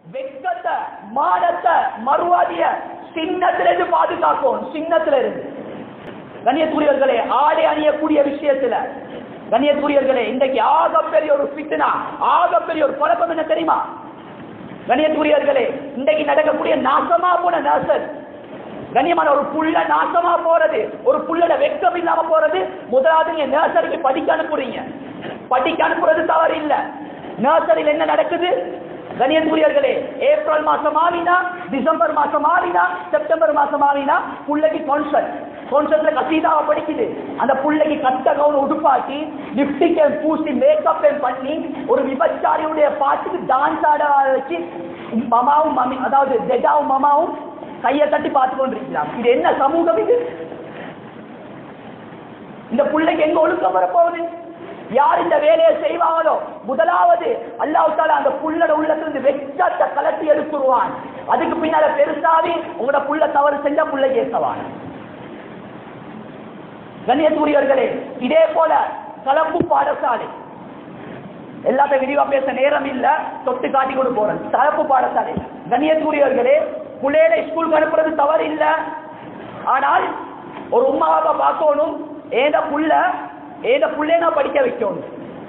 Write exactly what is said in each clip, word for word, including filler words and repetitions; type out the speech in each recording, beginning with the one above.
வெக்கத்தை மானத்தை மறுவாதிய சின்னத்திலிருந்து பாதுகாக்கும். சின்னத்திலிருந்து கண்ணியத்துரியர்களே, ஆடை அணியக்கூடிய விஷயத்துல கண்ணியத்துரியர்களே, இன்றைக்கு ஆகப்பெரிய ஒரு ஃபித்னா, ஆகப்பெரிய ஒரு குழப்பம் என்ன தெரியுமா? கண்ணியத்துரியர்களே, இன்றைக்கு நடக்கக்கூடிய நாசமா போன நர்சர், கண்ணியமான ஒரு புள்ள நாசமா போறது, ஒரு புள்ளட வெக்கம் இல்லாம போறது. முதலாவது நீங்க நர்சரிக்கு படிக்க அனுப்புறீங்க, படிக்க அனுப்புறது தவறு இல்ல. நர்சரியில் என்ன நடக்குது? கண்ணியத்துரியர்களே, ஏப்ரல் மாசம் ஆவினா, டிசம்பர் மாசம் ஆவினா, செப்டம்பர் மாசம் ஆவினா புள்ளைக்கு கான்சர்ட், கான்சர்ட்ல கசீதாவை படிக்குது. அந்த புள்ளைக்கு கட்ட கவுன் உடுப்பாக்கி லிப்டிக் பூசி மேக்கப் பண்ணி ஒரு விபச்சாரியுடைய பாட்டுக்கு டான்ஸ் ஆட வச்சு மமாவும் மம்மி, அதாவது டெடாவும் மமாவும் கையை தட்டி பார்த்து கொண்டிருக்கிறாங்க. இது என்ன சமூகம் இது? இந்த புள்ளைக்கு எங்க ஒழுக்கம் வரப்போகுது? யார் இந்த வேலையை செய்வாங்களோ முதலாவது அல்லாஹ் தஆலா அந்த புள்ளட உள்ளத்திலிருந்து வெச்சத்தை கலட்டி எடுத்துருவான். அதுக்கு பின்னால பெருசாவி உங்களோட புள்ள தவறு செஞ்சா புள்ளை கேட்கவான். கண்ணியத்துரியர்களே, இதே போல கலப்பு பாடசாலை, எல்லாத்தையும் விரிவா பேச நேரம் இல்ல, தொட்டு காட்டி கொண்டு போறேன். கலப்பு பாடசாலை கண்ணியத்துரியர்களே, புள்ளையில ஸ்கூலுக்கு அனுப்புறது தவறு இல்ல. ஆனால் ஒரு உமாவை பார்க்கணும், ஏத புள்ள ஏத புள்ளைய நான் படிக்க வைக்கணும்.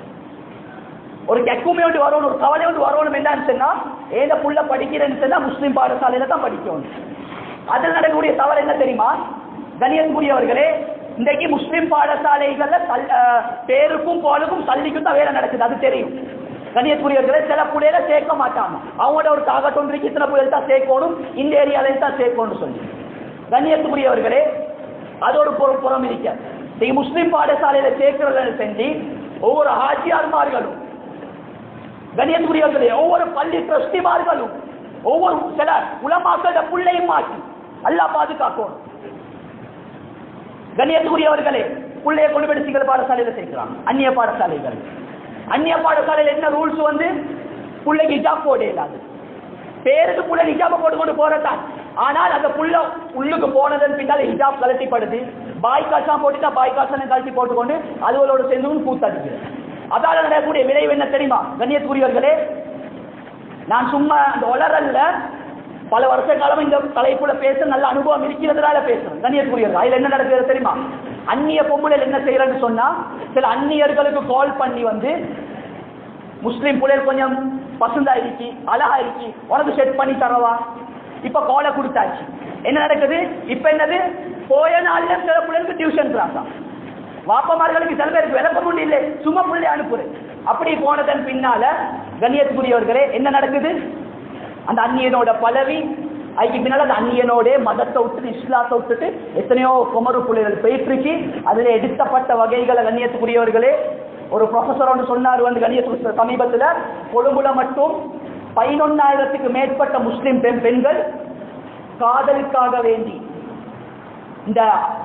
ஒரு கெக்குமே ஒன்று வரணும், ஒரு கவலை ஒன்று வரணும். என்னன்னு சொன்னா ஏத புள்ள படிக்கிறேன்னு சொன்னா முஸ்லீம் பாடசாலையில தான் படிக்கணும். அதில் நடக்கக்கூடிய தவறு என்ன தெரியுமா? கண்ணியத்துரியவர்களே, இன்றைக்கு முஸ்லீம் பாடசாலைகள்ல பேருக்கும் போலுக்கும் சல்லிக்கும் தான் வேலை நடக்குது, அது தெரியும். கண்ணியத்துரியவர்களே, சில புள்ளையில சேர்க்க மாட்டாங்க. அவங்களோட ஒரு தாகத் ஒன்றைக்கு இத்தனை புள்ளைகள் தான் சேர்க்கணும், இந்த ஏரியால தான் சேர்க்கணும்னு சொல்லி. கண்ணியத்துக்குரியவர்களே, அதோட புறம் புறம் இருக்க முஸ்லிம் பாடசாலையில சேர்க்கிறத செஞ்சு ஒவ்வொரு ஆட்சியாளர்களும், கண்ணியத்துக்குரியவர்களே, ஒவ்வொரு பள்ளி டிரஸ்டிமார்களும், ஒவ்வொரு சில உலமாக்கள புள்ளையும் மாற்றி அல்லாஹ் பாதுகாக்கும். கண்ணியத்துக்குரியவர்களே, புள்ளைய கொண்டு போய் சிங்கள பாடசாலையில சேர்க்கிறாங்க. அந்நிய பாடசாலைகள், அந்நிய பாடசாலையில் என்ன ரூல்ஸ் வந்து புள்ளைக்கு ஹிஜாப் போட இல்லாது, பேருக்கு புள்ள ஹிஜாப போட்டு கொண்டு போறதான். ஆனால் அந்த புள்ள உள்ளுக்கு போனதன் பின்னால் ஹிஜாப் கலட்டிப்படுது. பாய்காசா போட்டுட்டா பாய்காசனை கழட்டி போட்டுக்கொண்டு அதுகளோட சேர்ந்து பூத்தாடிக்கிறது. அதால நடக்கக்கூடிய விளைவு என்ன தெரியுமா? கண்ணியத்துக்குரியவர்களே, நான் சும்மா அந்த ஒளரல்ல பல வருஷ காலம் இந்த தலைப்புல பேச நல்ல அனுபவம் இருக்கிறதுனால பேசுறேன். கண்ணியத்துக்குரியவர்கள், அதுல என்ன நடக்கிறது தெரியுமா? அந்நிய பொம்புல என்ன செய்யறன்னு சொன்னா, சில அந்நியர்களுக்கு கால் பண்ணி வந்து, முஸ்லீம் புள்ளைகள் கொஞ்சம் பசுந்தா இருக்கி, அழகா இருக்கி, உனக்கு செட் பண்ணி தரவா? இப்ப காலை கொடுத்தாச்சு. என்ன நடக்குது இப்ப? என்னது, போய நாள்ல சில பிள்ளைகளுக்கு டியூஷன் கிளாஸா, வாப்பமார்களுக்கு சில பேருக்கு விளக்க முடியல, சும்மா புள்ளை அனுப்புறேன். அப்படி போனதன் பின்னால கண்ணியத்துக்குரியவர்களே என்ன நடக்குது? அந்த அந்நியனோட பலவி அதுக்கு பின்னால அந்த அந்நியனோட மதத்தை விட்டுட்டு இஸ்லாத்தை விட்டுட்டு எத்தனையோ குமரு புள்ளைகள் போயிட்டு அதுல எடுத்தப்பட்ட வகைகளை கண்ணியத்துக்குரியவர்களே, ஒரு ப்ரொஃபஸர் ஒன்று சொன்னார் வந்து கண்ணியத்து சமீபத்தில், கொழும்புல மட்டும் பதினொன்னாயிரத்துக்கு மேற்பட்ட முஸ்லிம் பெண் பெண்கள் காதலுக்காக வேண்டி, இந்த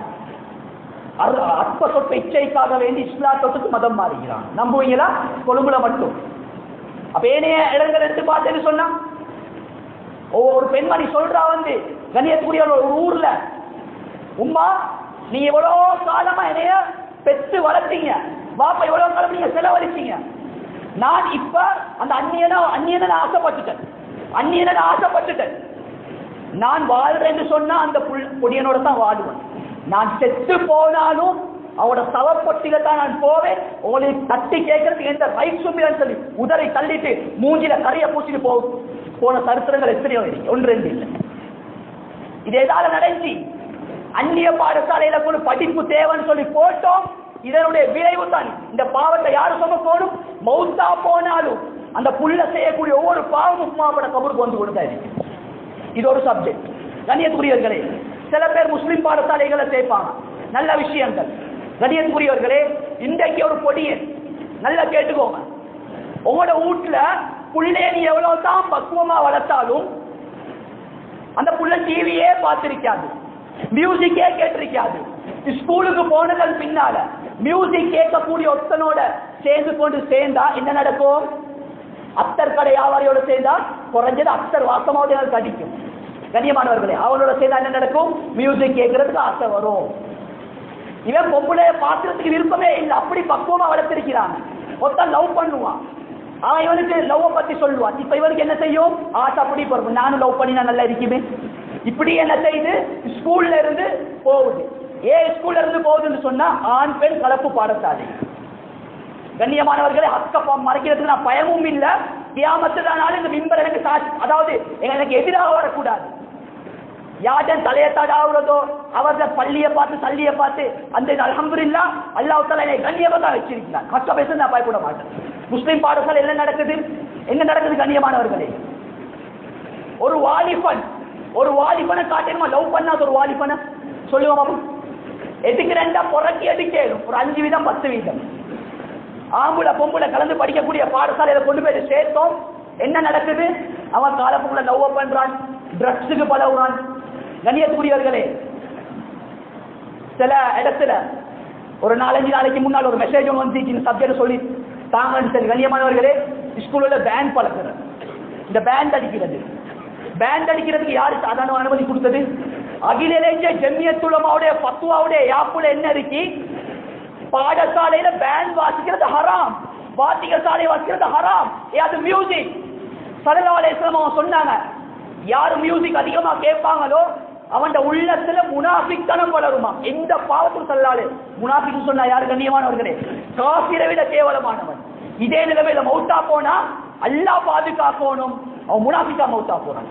அற்ப சொற்ப இச்சைக்காக வேண்டி இஸ்லாத்துக்கு மதம் மாறுகிறான். நம்புவீங்களா? கொழும்புல மட்டும். அப்ப ஏனைய இடங்கள் எடுத்து பார்த்தேன்னு சொன்னா, ஒவ்வொரு பெண்மணி சொல்றா வந்து கண்ணியத்துக்குரிய ஒரு ஊர்ல, உம்மா நீ எவ்வளவு காலமா என்னைய பெற்று வளர்த்தீங்க, பாப்பா எவ்வளவு காலம் நீங்க செலவழிச்சீங்க, நான் இப்ப அந்த அந்நியன அந்நியன ஆசைப்பட்டுட்டேன், அந்நியன ஆசைப்பட்டுட்டேன், நான் வாழ்றேன்னு சொன்னா அந்த பொடியனோட தான் வாழ்வேன், நான் செத்து போனாலும் அவரோட சவப்பொட்டில தான் நான் போவேன், உங்களை தட்டி கேட்கறதுக்கு எந்த ரைட்ஸும் இல்லைன்னு சொல்லி உதரை தள்ளிட்டு மூஞ்சில கரைய பூச்சிட்டு போ போன சரித்திரங்கள் எத்தனையோ இருக்கு, ஒன்று ரெண்டு இல்லை. இது ஏதாவது நடந்துச்சு, அந்நிய பாடசாலையில கூட படிப்பு தேவைன்னு சொல்லி போட்டோம். இதனுடைய விளைவு தான் இந்த பாவத்தை யாரு சுமக்கணும்? மௌத்தா போனாலும் அந்த புள்ள செய்யக்கூடிய ஒவ்வொரு பாவமும் மாவட்ட கபருக்கு வந்து கொடுத்தா இருக்கு. இது ஒரு சப்ஜெக்ட். கண்ணியத்துக்குரியவர்களே, சில பேர் முஸ்லிம் பாடசாலைகளை சேர்ப்பாங்க, நல்ல விஷயங்கள். கண்ணியத்துக்குரியவர்களே, இன்றைக்கு ஒரு பொடியன் நல்லா கேட்டுக்கோங்க, உங்களோட வீட்டுல புள்ளைய நீ எவ்வளவுதான் பக்குவமா வளர்த்தாலும் அந்த புள்ள டிவியே பார்த்திருக்காது, மியூசிக்கே கேட்டிருக்காது. ஸ்கூலுக்கு போனதன் பின்னால மியூசிக் கேட்கக்கூடிய ஒருத்தனோட சேர்ந்து கொண்டு சேர்ந்தா என்ன நடக்கும்? அக்தர் கடை வியாபாரியோட சேர்ந்தா குறைஞ்சது அக்தர் வாசமாவது கடிக்கும். கண்ணியமானவர்களே, அவனோட சேர்ந்தா என்ன நடக்கும்? மியூசிக் கேட்கறதுக்கு ஆசை வரும். இவன் பொம்பளைய பாக்குறதுக்கு விருப்பமே இல்லை, அப்படி பக்குவமா வளர்த்திருக்கிறான். ஒருத்தன் லவ் பண்ணுவான், அவன் இவனுக்கு லவ் பத்தி சொல்லுவான். இப்ப இவனுக்கு என்ன செய்யும்? ஆசை அப்படி போறோம், நானும் லவ் பண்ணி நான் நல்லா இருக்குமே. இப்படி என்ன செய்து ஸ்கூல்ல இருந்து போகுது. ஏன் ஸ்கூல்ல இருந்து போகுதுன்னு சொன்னா ஆண் பெண் கலப்பு பாடசாலை. கண்ணியமானவர்களை அக்க மறைக்கிறதுக்கு நான் பயமும் இல்லை. கியாமத்துனால இந்த மிம்பர் எனக்கு சாட்சி, அதாவது எனக்கு எதிராக வரக்கூடாது. யாரும் தலையத்தாடாகிறதோ அவரது பள்ளியை பார்த்து சல்லியை பார்த்து அந்த அல்ஹம்துலில்லாஹ் அல்லாஹ் தஆலா என்னை கண்ணியமா தான் வச்சிருக்கிறார். கஷ்ட பேச நான் பயப்பட மாட்டேன். முஸ்லிம் பாடசாலை என்ன நடக்குது? என்ன நடக்குது கண்ணியமானவர்களே? ஒரு வாலிபன் ஒரு வாலிபனை காட்டணுமா? லவ் பண்ணாத ஒரு வாலிபனை சொல்லுவோம். எதுக்கு ரெண்டா புறக்கி எடுக்கணும். ஒரு அஞ்சு வீதம் பத்து வீதம் ஆம்புல பொம்புல கலந்து படிக்கக்கூடிய பாடசாலையில கொண்டு போய் சேர்த்தோம். என்ன நடக்குது? அவன் காலப்புக்குள்ள லவ் பண்றான், ட்ரக்ஸுக்கு பழகுறான். கண்ணியத்துக்குரியவர்களே, சில இடத்துல ஒரு நாலஞ்சு நாளைக்கு முன்னால் ஒரு மெசேஜ் ஒன்று வந்து சப்ஜெக்ட் சொல்லி தாங்கன்னு சரி. கண்ணியமானவர்களே, ஸ்கூல்ல பேண்ட் பழக்கிறது, இந்த பேண்ட் அடிக்கிறது. பேண்ட் அடிக்கிறதுக்கு யாரு சாதாரண அனுமதி கொடுத்தது? அகில இலங்கை ஜம்மியத்துல் உலமாவுடைய ஃபத்வாவுடைய யாப்புல என்ன இருக்கு? பாடசாலையில பேண்ட் வாசிக்கிறது ஹராம், வாத்திக சாலை வாசிக்கிறது ஹராம். அது மியூசிக். ஸல்லல்லாஹு அலைஹி வஸல்லம் சொன்னாங்க, யாரு மியூசிக் அதிகமா கேட்பாங்களோ அவன் உள்ளத்துல முனாஃபிக்தனம் வளருமா. எந்த பாவத்தும் சொல்லாது முனாஃபிக் சொன்னா யாரு கண்ணியமானவர்களே? காஃபிரை விட கேவலமானவன். இதே நிலைமையில மௌத்தா போனா அல்லாஹ் பாதுகாக்கணும், அவன் முனாஃபிக்கா மௌத்தா போறான்.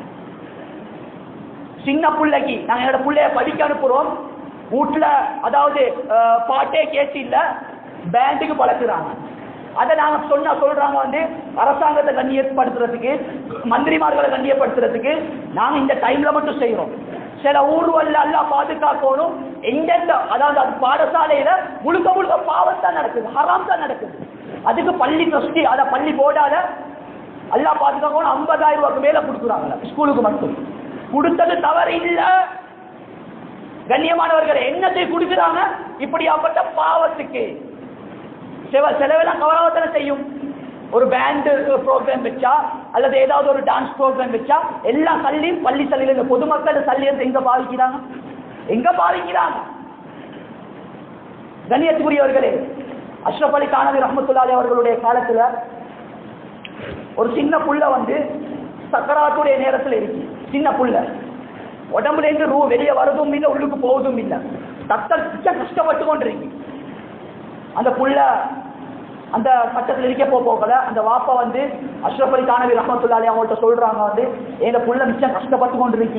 சின்ன பிள்ளைக்கு நாங்க என்னோட பிள்ளைய படிக்க அனுப்புறோம், வீட்டுல அதாவது பாட்டே கேட்டு இல்ல பேண்டுக்கு பழக்குறாங்க. அதை நாங்க சொன்னா சொல்றாங்க வந்து அரசாங்கத்தை கண்ணியப்படுத்துறதுக்கு, மந்திரிமார்களை கண்ணியப்படுத்துறதுக்கு நாங்க இந்த டைம்ல மட்டும் செய்யறோம். சில ஊர்வல்ல எல்லாம் பாதுகாக்கணும். எங்கெந்த அதாவது அது பாடசாலையில முழுக்க முழுக்க பாவம் தான் நடக்குது, ஹராம் தான் நடக்குது. அதுக்கு பள்ளி ட்ரஸ்டி அத பள்ளி போர்டால எல்லாம் பாதுகாக்கணும். ஐம்பதாயிரம் ரூபாய்க்கு மேல கொடுக்குறாங்க ஸ்கூலுக்கு மட்டும். கொடுத்தது தவறு இல்ல கண்ணியமானவர்கள், என்னத்தை கொடுக்குறாங்க இப்படியாப்பட்ட பாவத்துக்கு. செலவெல்லாம் கவராவத்தனை செய்யும். ஒரு பேண்ட் ப்ரோக்ராம் வச்சா அல்லது ஏதாவது ஒரு டான்ஸ் ப்ரோக்ராம் வச்சா எல்லா சல்லியும் பள்ளி சல்லியில் இந்த பொதுமக்கள் சல்லியை எங்க பாதிக்கிறாங்க? எங்க பாதிக்கிறாங்க? கண்ணியத்துக்குரியவர்களே, அஷ்ரப் அலி தானவி ரஹ்மத்துல்லாஹி அவர்களுடைய காலத்துல ஒரு சின்ன புள்ள வந்து சக்கராத்துடைய நேரத்தில் இருக்கு. சின்ன புள்ள உடம்புல இருந்து ரூ வெளியே வருதும் இல்லை, உள்ளுக்கு போவதும் இல்லை. தத்தல் கஷ்டப்பட்டு கொண்டிருக்கு. அந்த புள்ள அந்த கட்டத்தில் இருக்க போகல அந்த வாப்பா வந்து அஷ்ரப் அலி தானவி ரஹ்மத்துல்லாஹி அவங்கள்ட்ட சொல்றாங்க வந்து எங்க புள்ள மிச்சம் கஷ்டப்பட்டு கொண்டு இருக்கி,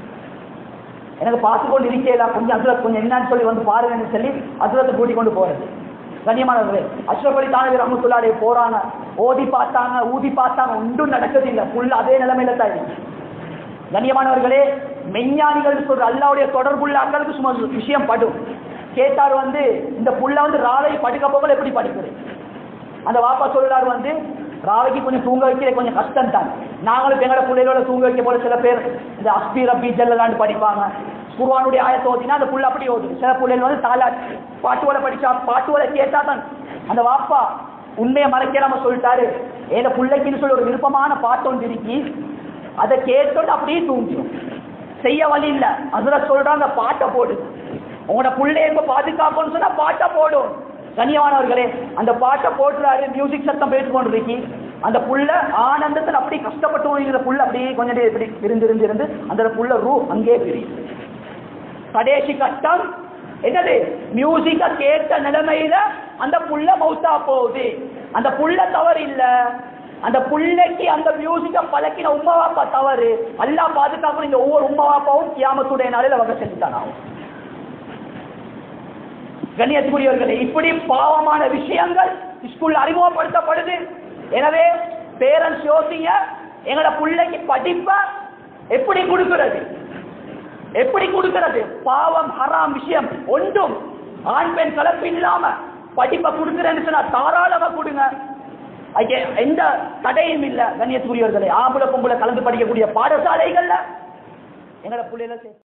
எனக்கு பார்த்து கொண்டு இருக்கேல, கொஞ்சம் அசுரத் கொஞ்சம் என்னன்னு சொல்லி வந்து பாருங்கன்னு சொல்லி அசுரத்தை கூட்டி கொண்டு போறது. கண்ணியமானவர்களே, அஷ்ரப் அலி தானவி ரஹ்மத்துல்லாஹி போறாங்க, ஓதி பார்த்தாங்க, ஊதி பார்த்தாங்க, ஒன்றும் நடக்குது இல்லை. புள்ள அதே நிலைமையில தான் இருக்கு. கண்ணியமானவர்களே, மெஞ்ஞானிகள் சொல்ற அல்லாவுடைய தொடர்புள்ள அக்களுக்கு சும்மா விஷயம் படும். கேட்டார் வந்து இந்த புள்ள வந்து ராவை படுக்க போகல எப்படி படிக்கிறது? அந்த வாப்பா சொல்றாரு வந்து ராவைக்கு கொஞ்சம் தூங்க வைக்கிற கொஞ்சம் கஷ்டம் தான். நாங்களும் எங்களோட பிள்ளைகளோட தூங்க வைக்க போல சில பேர் இந்த அஸ்பி ரப்பி ஜல்லலான்னு படிப்பாங்க. குர்ஆனுடைய ஆயத்தை ஓதினா அந்த புள்ள அப்படி ஓதுது. சில பிள்ளைகள் வந்து தாலா பாட்டுவலை படிச்சா பாட்டுவலை கேட்டா தான். அந்த வாப்பா உண்மையை மறைக்காம சொல்லிட்டாரு, ஏத பிள்ளைக்குன்னு சொல்லி ஒரு விருப்பமான பாட்டு ஒன்று இருக்கி, அதை கேட்டோன்னு அப்படியே தூங்கிடும். செய்ய வழி இல்லை. அதுல சொல்றாங்க பாட்டை போடு, உங்களோட பிள்ளைய இப்ப பாதுகாக்கணும்னு சொன்னா பாட்டை போடும். கண்ணியமானவர்களே, அந்த பாட்டை போட்டுறாரு, மியூசிக் சத்தம் பேசி கொண்டு இருக்கி, அந்த புள்ள ஆனந்தத்தில் அப்படி கஷ்டப்பட்டு புள்ள அப்படியே கொஞ்சம் இப்படி இருந்து இருந்து இருந்து அந்த புள்ள ரூ அங்கே பிரியும். கடைசி கட்டம் என்னது? மியூசிக்க கேட்ட நிலைமையில அந்த புள்ள மௌத்தா போகுது. அந்த புள்ள தவறு இல்ல, அந்த புள்ளைக்கு அந்த மியூசிக்க பழக்கின உம்மா வாப்பா தவறு. அல்லாஹ் பாதுகாக்கணும். இந்த ஒவ்வொரு உம்மா வாப்பாவும் கியாமத்துடைய நாளில் வகை செஞ்சுட்டான். கண்ணியத்துக்குரியவர்களே, இப்படி பாவமான விஷயங்கள் ஸ்கூல்ல அறிமுகப்படுத்தப்படுது. எனவே பேரண்ட்ஸ் யோசிங்க, எங்களோட பிள்ளைக்கு படிப்ப எப்படி கொடுக்கிறது? எப்படி கொடுக்கிறது? பாவம் ஹராம் விஷயம் ஒன்றும் ஆண் பெண் கலப்பு இல்லாம படிப்பை கொடுக்கிறேன்னு சொன்னா தாராளமா கொடுங்க, எந்த தடையும் இல்லை. கண்ணியத்துக்குரியவர்களே, ஆம்பளை பொம்பளை கலந்து படிக்கக்கூடிய பாடசாலைகள்ல எங்களோட பிள்ளைகளை